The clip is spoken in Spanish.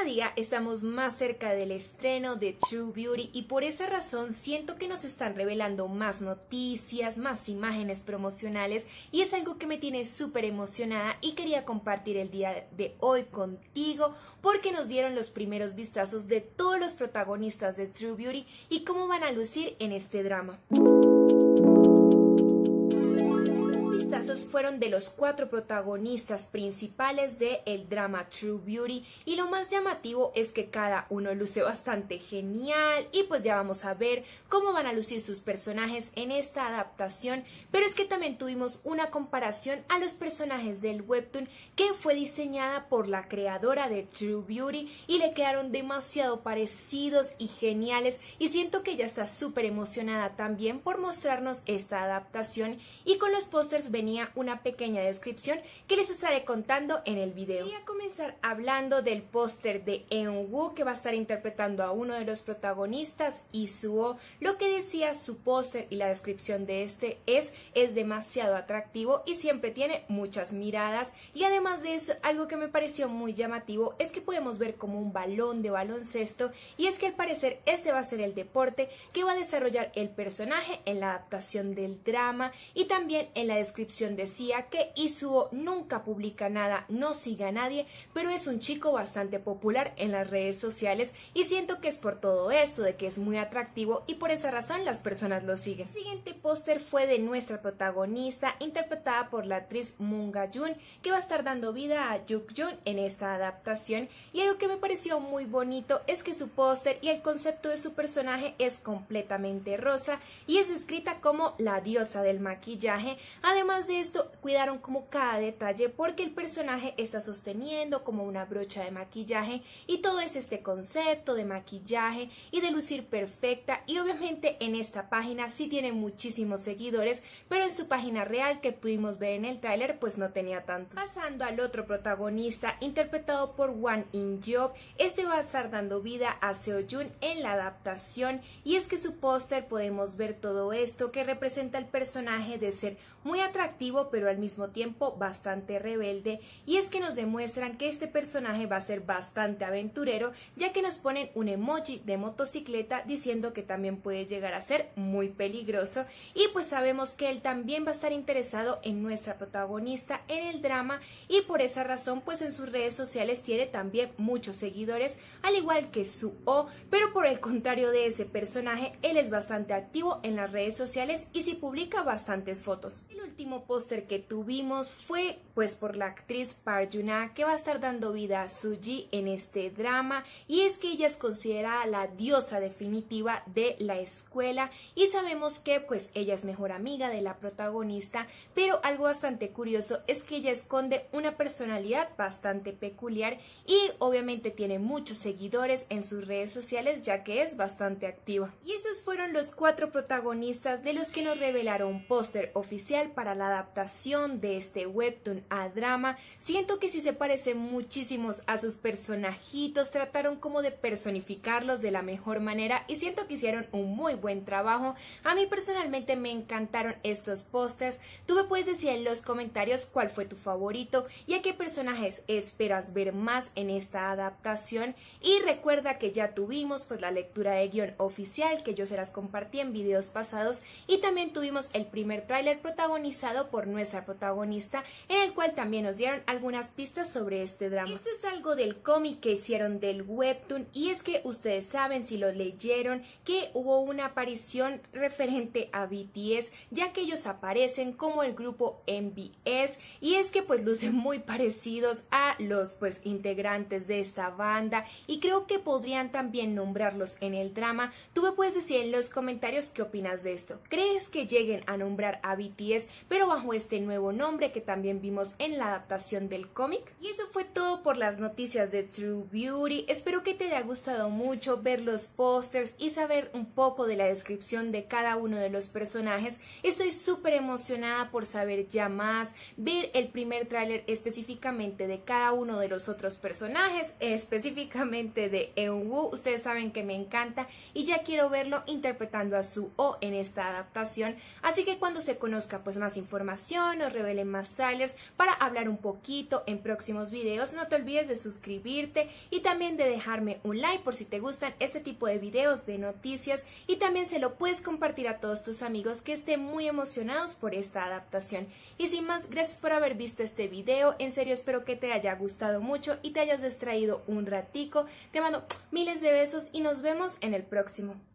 día estamos más cerca del estreno de True Beauty y por esa razón siento que nos están revelando más noticias, más imágenes promocionales y es algo que me tiene súper emocionada y quería compartir el día de hoy contigo porque nos dieron los primeros vistazos de todos los protagonistas de True Beauty y cómo van a lucir en este drama. Fueron de los 4 protagonistas principales de el drama True Beauty y lo más llamativo es que cada uno luce bastante genial y pues ya vamos a ver cómo van a lucir sus personajes en esta adaptación, pero es que también tuvimos una comparación a los personajes del webtoon que fue diseñada por la creadora de True Beauty y le quedaron demasiado parecidos y geniales y siento que ella está súper emocionada también por mostrarnos esta adaptación y con los pósters venía una pequeña descripción que les estaré contando en el video. Voy a comenzar hablando del póster de Eun-woo que va a estar interpretando a uno de los protagonistas, Isuo. Lo que decía su póster y la descripción de este es demasiado atractivo y siempre tiene muchas miradas y además de eso algo que me pareció muy llamativo es que podemos ver como un balón de baloncesto y es que al parecer este va a ser el deporte que va a desarrollar el personaje en la adaptación del drama y también en la descripción decía que Isuo nunca publica nada, no sigue a nadie, pero es un chico bastante popular en las redes sociales y siento que es por todo esto, de que es muy atractivo y por esa razón las personas lo siguen. El siguiente póster fue de nuestra protagonista, interpretada por la actriz Moon Ga-yoon, que va a estar dando vida a Yuk-jun en esta adaptación y algo que me pareció muy bonito es que su póster y el concepto de su personaje es completamente rosa y es descrita como la diosa del maquillaje. Además de esto, cuidaron como cada detalle porque el personaje está sosteniendo como una brocha de maquillaje y todo es este concepto de maquillaje y de lucir perfecta y obviamente en esta página sí tiene muchísimos seguidores, pero en su página real que pudimos ver en el tráiler pues no tenía tantos. Pasando al otro protagonista interpretado por Hwang In-yeop, este va a estar dando vida a Seo-jun en la adaptación y es que su póster podemos ver todo esto que representa el personaje de ser muy atractivo pero al mismo tiempo bastante rebelde y es que nos demuestran que este personaje va a ser bastante aventurero ya que nos ponen un emoji de motocicleta diciendo que también puede llegar a ser muy peligroso y pues sabemos que él también va a estar interesado en nuestra protagonista en el drama y por esa razón pues en sus redes sociales tiene también muchos seguidores al igual que Suho, pero por el contrario de ese personaje él es bastante activo en las redes sociales y sí publica bastantes fotos. El último póster que tuvimos fue pues por la actriz Park Yuna que va a estar dando vida a Suji en este drama y es que ella es considerada la diosa definitiva de la escuela y sabemos que pues ella es mejor amiga de la protagonista, pero algo bastante curioso es que ella esconde una personalidad bastante peculiar y obviamente tiene muchos seguidores en sus redes sociales ya que es bastante activa. Y estos fueron los 4 protagonistas de los que nos revelaron un póster oficial para la adaptación de este webtoon a drama. Siento que sí se parecen muchísimos a sus personajitos, trataron como de personificarlos de la mejor manera y siento que hicieron un muy buen trabajo. A mí personalmente me encantaron estos pósters. Tú me puedes decir en los comentarios cuál fue tu favorito y a qué personajes esperas ver más en esta adaptación y recuerda que ya tuvimos pues la lectura de guión oficial que yo se las compartí en videos pasados y también tuvimos el primer tráiler protagonizado por nuestra protagonista en el cual también nos dieron algunas pistas sobre este drama. Esto es algo del cómic que hicieron del webtoon y es que ustedes saben si lo leyeron que hubo una aparición referente a BTS ya que ellos aparecen como el grupo MBS y es que pues lucen muy parecidos a los pues integrantes de esta banda y creo que podrían también nombrarlos en el drama. Tú me puedes decir en los comentarios qué opinas de esto. ¿Crees que lleguen a nombrar a BTS pero bajo este nuevo nombre que también vimos en la adaptación del cómic? Y eso fue todo por las noticias de True Beauty. Espero que te haya gustado mucho ver los pósters y saber un poco de la descripción de cada uno de los personajes. Estoy súper emocionada por saber ya más, ver el primer tráiler específicamente de cada uno de los otros personajes, específicamente de Eun-woo. Ustedes saben que me encanta y ya quiero verlo interpretando a Suho en esta adaptación, así que cuando se conozca pues más información, nos revelen más trailers, para hablar un poquito en próximos videos. No te olvides de suscribirte y también de dejarme un like por si te gustan este tipo de videos de noticias, y también se lo puedes compartir a todos tus amigos que estén muy emocionados por esta adaptación. Y sin más, gracias por haber visto este video, en serio espero que te haya gustado mucho y te hayas distraído un ratico. Te mando miles de besos y nos vemos en el próximo.